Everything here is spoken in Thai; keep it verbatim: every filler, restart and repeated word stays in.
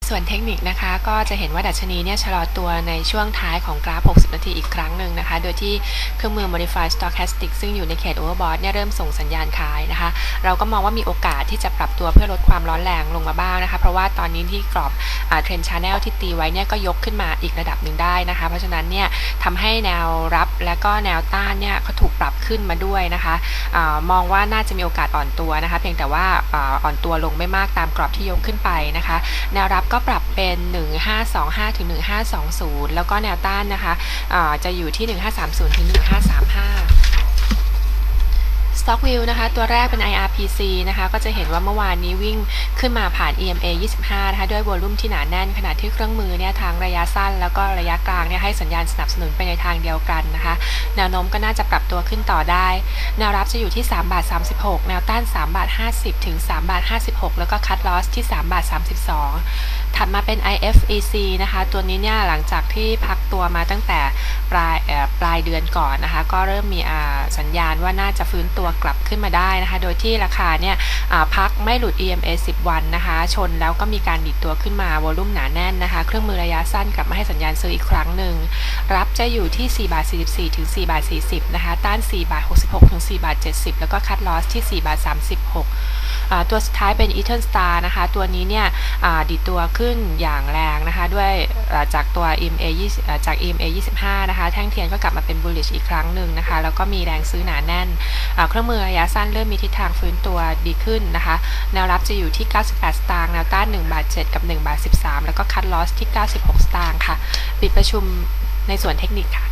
ส่วนเทคนิคนะคะก็จะเห็นว่าดัชนีเนี่ยชะลอตัวในช่วงท้ายของกราฟหกสิบนาทีอีกครั้งหนึ่งนะคะโดยที่เครื่องมือ Modified Stochastic ซึ่งอยู่ในเขต Overbought เนี่ยเริ่มส่งสัญญาณขายนะคะเราก็มองว่ามีโอกาสที่จะปรับตัวเพื่อลดความร้อนแรงลงมาบ้างนะคะเพราะว่าตอนนี้ที่กรอบเทรนด์ Channel ที่ตีไว้เนี่ยก็ยกขึ้นมาอีกระดับหนึ่งได้นะคะเพราะฉะนั้นเนี่ยทำให้แนวรับและก็แนวต้านเนี่ยเขาถูกปรับขึ้นมาด้วยนะคะมองว่าน่าจะมีโอกาสอ่อนตัวนะคะเพียงแต่ว่าอ่อนตัวลงไม่มากตามกรอบที่ยกขึ้นไปนะคะแนวรับก็ปรับเป็นหนึ่งห้าสองห้าถึงหนึ่งห้าสองศูนย์แล้วก็แนวต้านนะคะะจะอยู่ที่หนึ่งห้าสามศูนย์ถึงหนึ่งห้าสามห้าStock View นะคะตัวแรกเป็น ไอ อาร์ พี ซี นะคะก็จะเห็นว่าเมื่อวานนี้วิ่งขึ้นมาผ่าน อี เอ็ม เอ ยี่สิบห้านะคะด้วยวอลุ่มที่หนาแน่นขณะที่เครื่องมือเนี่ยทั้งระยะสั้นแล้วก็ระยะกลางเนี่ยให้สัญญาณสนับสนุนไปในทางเดียวกันนะคะแนวโน้มก็น่าจะปรับตัวขึ้นต่อได้แนวรับจะอยู่ที่สามบาทสามสิบหกแนวต้านสามบาทห้าสิบถึงสามบาทห้าสิบหกแล้วก็คัทลอสที่สามบาทสามสิบสองถัดมาเป็น ไอ เอฟ อี ซี นะคะตัวนี้เนี่ยหลังจากที่พักตัวมาตั้งแต่ปลายปลายเดือนก่อนนะคะก็เริ่มมีสัญญาณว่าน่าจะฟื้นตัวกลับขึ้นมาได้นะคะโดยที่ราคาเนี่ยพักไม่หลุด อี เอ็ม เอ สิบวันนะคะชนแล้วก็มีการดิดตัวขึ้นมาวอลุ่มหนาแน่นนะคะเครื่องมือระยะสั้นกลับมาให้สัญญาณซื้ออีกครั้งหนึ่งรับจะอยู่ที่สี่บาทสี่สิบสี่ถึงสี่บาทสี่สิบนะคะต้านสี่บาทหกสิบหกถึงสี่บาทเจ็ดสิบแล้วก็คัทลอสที่สี่บาทสามสิบหกตัวสุดท้ายเป็น Eastern Star นะคะตัวนี้เนี่ยดิดตัวขึ้นอย่างแรงนะคะด้วยจากตัว อี เอ็ม เอ จาก อี เอ็ม เอ ยี่สิบห้านะคะแท่งเทียนก็กลับมาเป็น bullish อีกครั้งหนึ่งนะคะแล้วก็มีแรงซื้อหนาแน่นเครื่องมือระยะสั้นเริ่มมีทิศทางฟื้นตัวดีขึ้นนะคะแนวรับจะอยู่ที่เก้าสิบแปดสตางค์แนวต้านหนึ่งบาทเจ็ดกับหนึ่งบาทสิบสามแล้วก็คัทลอสที่เก้าสิบหกสตางค์ค่ะปิดประชุมในส่วนเทคนิคค่ะ